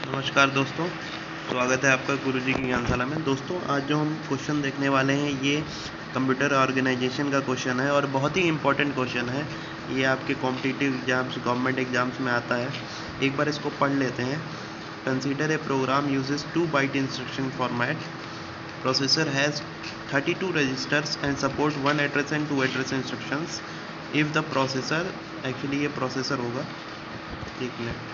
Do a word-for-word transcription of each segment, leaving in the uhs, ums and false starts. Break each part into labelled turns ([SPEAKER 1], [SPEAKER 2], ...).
[SPEAKER 1] नमस्कार दोस्तों, स्वागत है आपका गुरुजी की ज्ञानशाला में। दोस्तों, आज जो हम क्वेश्चन देखने वाले हैं ये कंप्यूटर ऑर्गेनाइजेशन का क्वेश्चन है और बहुत ही इम्पोर्टेंट क्वेश्चन है। ये आपके कॉम्पिटिटिव एग्जाम्स, गवर्नमेंट एग्जाम्स में आता है। एक बार इसको पढ़ लेते हैं। Consider a program uses two byte instruction format, processor has thirty two registers and support one address and two address instructions if the processor, actually ये प्रोसेसर होगा, एक मिनट,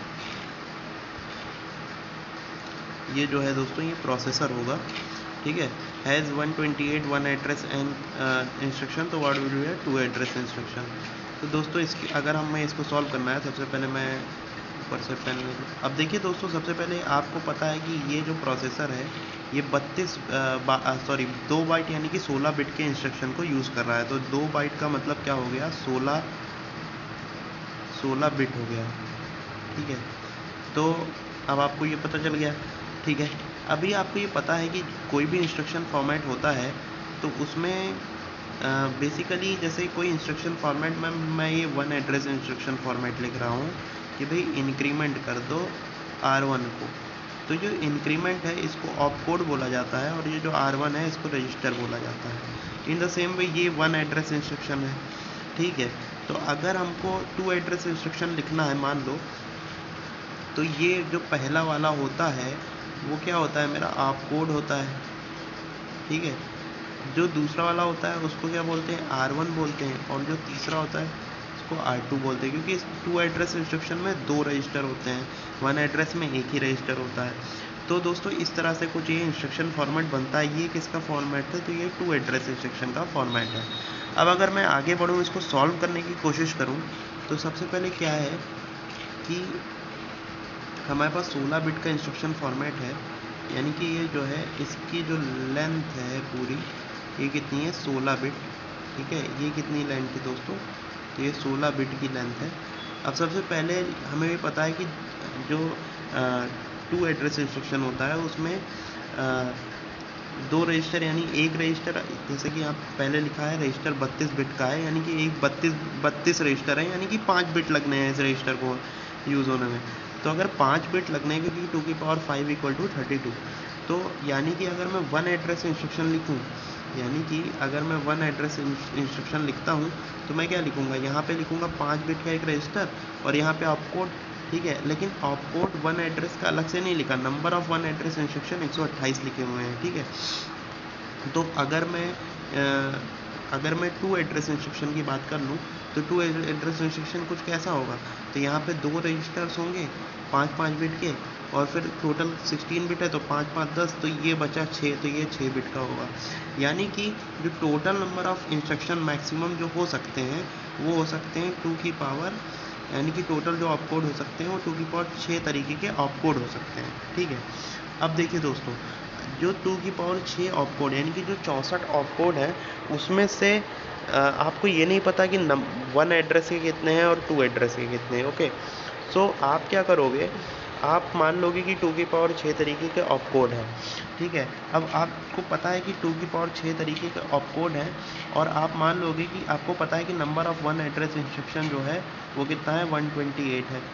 [SPEAKER 1] ये जो है दोस्तों ये प्रोसेसर होगा, ठीक है। Has one twenty eight one address and instruction, तो व्हाट विल बी है टू एड्रेस इंस्ट्रक्शन। तो दोस्तों इसकी अगर हमें इसको सॉल्व करना है, सबसे पहले मैं ऊपर से पेन ले लूँ। अब देखिए दोस्तों, सबसे पहले आपको पता है कि ये जो प्रोसेसर है ये बत्तीस सॉरी दो बाइट यानी कि सोलह बिट के इंस्ट्रक्शन को यूज़ कर रहा है। तो दो बाइट का मतलब क्या हो गया, सोलह सोलह बिट हो गया, ठीक है। तो अब आपको ये पता चल गया, ठीक है। अभी आपको ये पता है कि कोई भी इंस्ट्रक्शन फॉर्मेट होता है तो उसमें बेसिकली जैसे कोई इंस्ट्रक्शन फॉर्मेट में मैं ये वन एड्रेस इंस्ट्रक्शन फॉर्मेट लिख रहा हूँ कि भाई इंक्रीमेंट कर दो आर वन को। तो जो इंक्रीमेंट है इसको ऑप कोड बोला जाता है और ये जो आर वन है इसको रजिस्टर बोला जाता है। इन द सेम वे ये वन एड्रेस इंस्ट्रक्शन है, ठीक है। तो अगर हमको टू एड्रेस इंस्ट्रक्शन लिखना है मान लो, तो ये जो पहला वाला होता है वो क्या होता है, मेरा आप कोड होता है, ठीक है। जो दूसरा वाला होता है उसको क्या बोलते हैं, आर वन बोलते हैं, और जो तीसरा होता है उसको आर टू बोलते हैं, क्योंकि इस टू एड्रेस इंस्ट्रक्शन में दो रजिस्टर होते हैं, वन एड्रेस में एक ही रजिस्टर होता है। तो दोस्तों इस तरह से कुछ ये इंस्ट्रक्शन फॉर्मेट बनता है। ये किसका फॉर्मेट है, तो ये टू एड्रेस इंस्ट्रक्शन का फॉर्मेट है। अब अगर मैं आगे बढ़ूँ, इसको सॉल्व करने की कोशिश करूँ, तो सबसे पहले क्या है कि हमारे पास सोलह बिट का इंस्ट्रक्शन फॉर्मेट है, यानी कि ये जो है इसकी जो लेंथ है पूरी, ये कितनी है, सोलह बिट, ठीक है। ये कितनी लेंथ है दोस्तों, तो ये सोलह बिट की लेंथ है। अब सबसे पहले हमें भी पता है कि जो टू एड्रेस इंस्ट्रक्शन होता है उसमें आ, दो रजिस्टर यानी एक रजिस्टर, जैसे कि आप पहले लिखा है रजिस्टर बत्तीस बिट का है, यानी कि एक बत्तीस बत्तीस रजिस्टर है, यानी कि पाँच बिट लगने हैं इस रजिस्टर को यूज़ होने में। तो अगर पाँच बिट लगने के, क्योंकि टू की power five equal to thirty two, तो यानी कि अगर मैं वन एड्रेस इंस्ट्रक्शन लिखूँ, यानी कि अगर मैं वन एड्रेस इंस्ट्रक्शन लिखता हूँ तो मैं क्या लिखूँगा, यहाँ पे लिखूँगा पाँच बिट का एक रजिस्टर और यहाँ पे ऑपकोड, ठीक है। लेकिन ऑपकोड वन एड्रेस का अलग से नहीं लिखा, number of one address instruction एक सौ अट्ठाईस लिखे हुए हैं, ठीक है। तो अगर मैं आ, अगर मैं टू एड्रेस इंस्ट्रक्शन की बात कर लूँ तो टू एड्रेस इंस्ट्रक्शन कुछ कैसा होगा, तो यहाँ पे दो रजिस्टर्स होंगे पाँच पाँच बिट के, और फिर टोटल सिक्सटीन बिट है तो पाँच पाँच दस, तो ये बचा छः, तो ये छः बिट का होगा। यानी कि जो total number of instruction maximum जो हो सकते हैं वो हो सकते हैं टू की पावर, यानी कि टोटल जो ऑपकोड हो सकते हैं वो टू की पावर छः तरीके के ऑपकोड हो सकते हैं, ठीक है। अब देखिए दोस्तों, जो टू की पावर छः ऑपकोड यानी कि जो चौंसठ ऑपकोड है उसमें से आ, आपको ये नहीं पता कि नम वन एड्रेस के कितने हैं और टू एड्रेस के कितने हैं, ओके। सो आप क्या करोगे, आप मान लोगे कि टू की पावर छः तरीके के ऑपकोड हैं, ठीक है। अब आपको पता है कि टू की पावर छः तरीके के ऑपकोड हैं, और आप मान लोगे कि आपको पता है कि number of one address instruction जो है वो कितना है, वन ट्वेंटी एट है,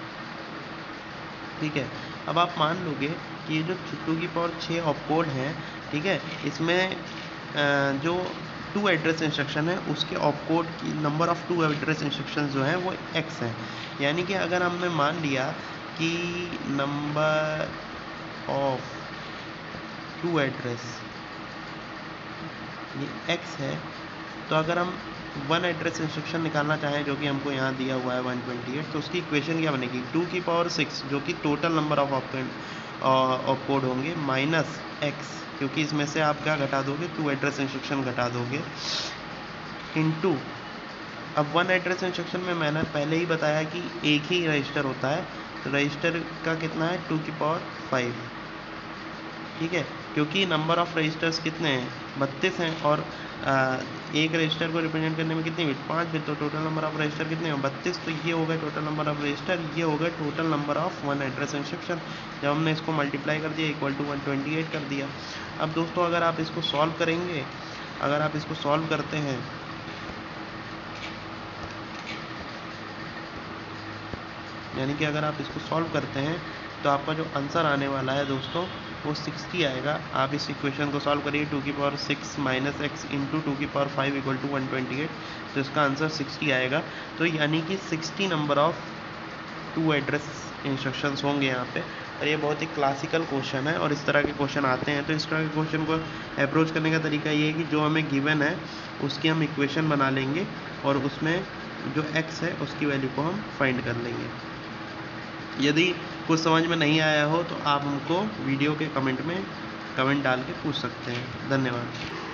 [SPEAKER 1] ठीक है। अब आप मान लोगे कि ये जो टू की पावर छः ऑपकोड हैं, ठीक है, इसमें जो टू एड्रेस इंस्ट्रक्शन है उसके ऑपकोड की number of two address instruction जो हैं वो एक्स हैं। यानी कि अगर हमने मान लिया कि नंबर ऑफ टू एड्रेस ये एक्स है, तो अगर हम वन एड्रेस इंस्ट्रक्शन निकालना चाहें जो कि हमको यहाँ दिया हुआ है वन ट्वेंटी एट, तो उसकी इक्वेशन क्या बनेगी, टू की पावर सिक्स जो कि टोटल नंबर ऑफ ऑपकोड होंगे, माइनस एक्स, क्योंकि इसमें से आप क्या घटा दोगे, टू एड्रेस इंस्ट्रक्शन घटा दोगे, इनटू, अब वन एड्रेस इंस्ट्रक्शन में मैंने पहले ही बताया कि एक ही रजिस्टर होता है, तो रजिस्टर का कितना है, टू की पावर फाइव, ठीक है। क्योंकि नंबर ऑफ़ रजिस्टर्स कितने हैं, बत्तीस हैं, और आ, एक रजिस्टर को रिप्रेजेंट करने में कितनी बिट, पाँच बिट, तो टोटल नंबर ऑफ़ रजिस्टर कितने हैं, बत्तीस। तो ये हो गए टोटल नंबर ऑफ़ रजिस्टर, ये हो गए total number of one address instruction. जब हमने इसको मल्टीप्लाई कर दिया equal to one twenty eight कर दिया। अब दोस्तों अगर आप इसको सॉल्व करेंगे, अगर आप इसको सॉल्व करते हैं, यानी कि अगर आप इसको सॉल्व करते हैं तो आपका जो आंसर आने वाला है दोस्तों वो सिक्सटी आएगा। आप इस इक्वेशन को सॉल्व करिए, टू की power six minus X into two की power five equal to one twenty eight, तो इसका आंसर सिक्सटी आएगा। तो यानी कि sixty number of two address instructions होंगे यहाँ पे। और ये बहुत ही क्लासिकल क्वेश्चन है और इस तरह के क्वेश्चन आते हैं। तो इस तरह के क्वेश्चन को अप्रोच करने का तरीका ये है कि जो हमें गिवन है उसकी हम इक्वेशन बना लेंगे और उसमें जो x है उसकी वैल्यू को हम फाइंड कर लेंगे। यदि कुछ समझ में नहीं आया हो तो आप हमको वीडियो के कमेंट में कमेंट डाल के पूछ सकते हैं। धन्यवाद।